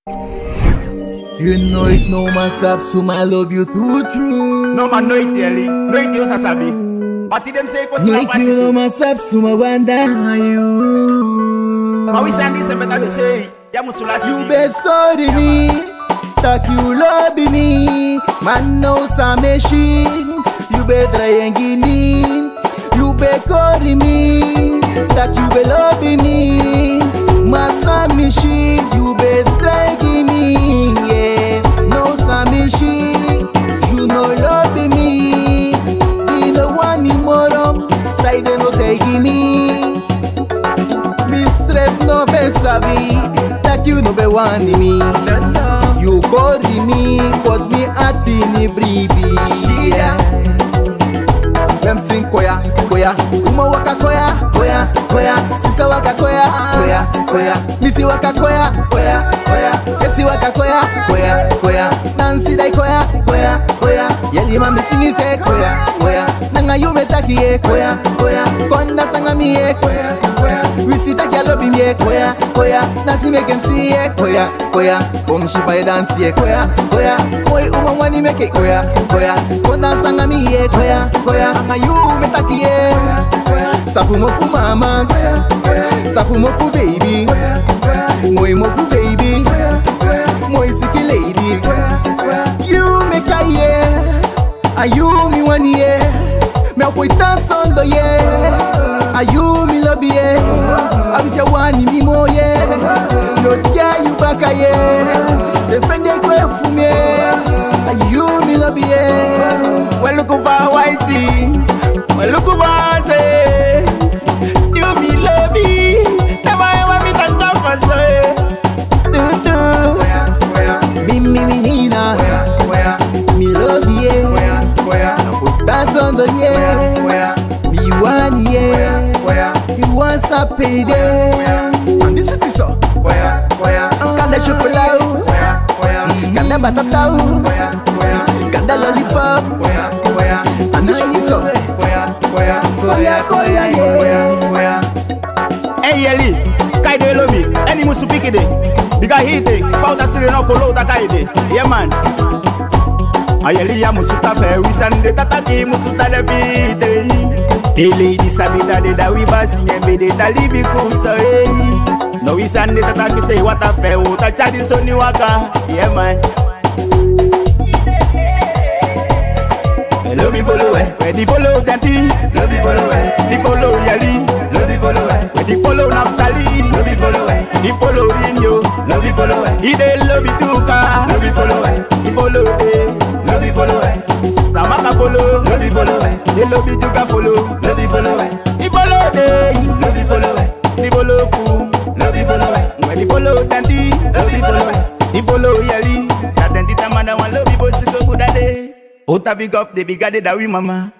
You know it, no man stop, so I love you true. No man know it, Yeli. No it, you sabi. But them say it was no it, no man stop, so I wonder how you. How we send this, better to say, ya musula. You be sorry me, that you love me. Man knows a machine. You be trying me. You be calling me, that you be loving me. Massa machine, you be dragging me, yeah. No samishi, you no love me. Be the one in morum, side no taking me. Mistress no be sabi, that you no be wanting me. You calling me, put me at the bribi. Them sing koya, koya, uma waka koya, koya, koya, sisa waka koya, koya, koya, misi waka koya, koya, koya, kesi waka koya, koya, koya, Nancy dai koya, koya, koya, yeli mami singi se koya, koya, nanga yume taki ye koya, koya, konda sanga mi ye koya, koya, wisi taki alobi mi ye koya, koya, nashi make em see ye koya, koya, kom shifa ye dance ye koya, koya, koi uma wani make koya, koya, konda sanga mi ye koya, koya. You metaki ye, sapu mofu mama, sapu mofu baby, moi mofu baby, moi siki lady. You make a ye, ayu mi one ye, me apoita sondo ye, ayu mi lobby ye, abisya wani mi mo ye, no dia you baka ye, defend ye kwe fume, ayu mi lobby ye. Well look over whitey. Well, look over say, you me love me, never ever me thank God for say. Me Nina, me love you, that's on the year, me one year, you want a payday, and this is so. Can the chocolate, can the batatao, can the lollipop, and this is so. Hey Yeli, kaide lobi, any musu pikide. Biga hite, powder sire no follow ta kaide. Yeah man. Ayeli ya musu ta fe, we sande tataki musu ta de fide. The lady sabita de da we basi yembe de talibi kusa. No we sande tataki say what a fe, o ta chadi soni waka. Yeah man. Love me follow where the follow Danty, love me follow the follow Yali, love me follow where the follow Naftali, love me follow the follow Rinyo, love me follow he dey love me Tuka, love me follow the follow love me follow Samaka follow, love me follow the love me Tuka follow, love me follow the follow love me follow the follow Fu, love me follow where the follow Danty, love me follow the follow Yali, that Danty tamanda one love me bossy go good day. Ota big up the bigade da we mama.